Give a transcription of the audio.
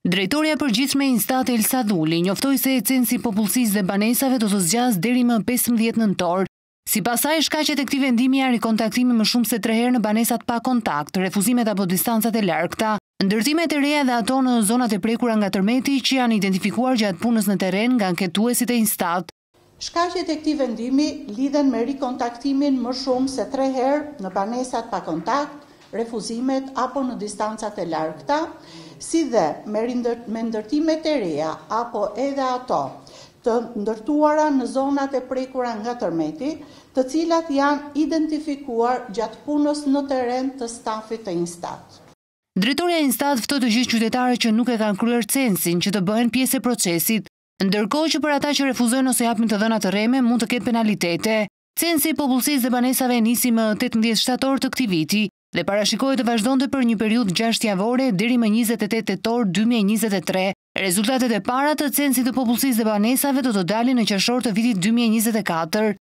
Drejtoria e përgjithshme e Instat Elsa Dhuli njoftoi se censi i popullsisë dhe banesave do të zgjas deri më 15 nëntor. Sipas saj, shkaqet e këtij vendimi janë rikontaktimi më shumë se 3 herë në banesat pa kontakt, refuzimet apo distancat e largta, ndërtimet e reja dhe ato në zonat e prekura nga tërmeti që janë identifikuar gjatë punës në terren nga anketuesit e Instat. Shkaqet e këtij vendimi lidhen me rikontaktimin më shumë se 3 herë në banesat pa kontakt, refuzimet apo në distancat e largta, si dhe me ndërtimet e reja apo edhe ato të ndërtuara në zonat e prekura nga tërmeti, të cilat janë identifikuar gjatë punës në terren të stafit të Instat. Drejtoria e Instat ftoi të gjithë qytetarët që nuk e kanë kryer censin që të bëhen pjesë e procesit, ndërkohë që për ata që refuzojnë ose japin të dhëna të rreme mund të ketë penalitete. Censi i popullsisë dhe banesave nisi më 18 shtator të këtij viti dhe parashikohet të vazhdonte për një periudhë 6 javore deri më 28 tetor 2023. Rezultatet e para të censit të popullsisë dhe banesave do të dalin në qershor të vitit 2024.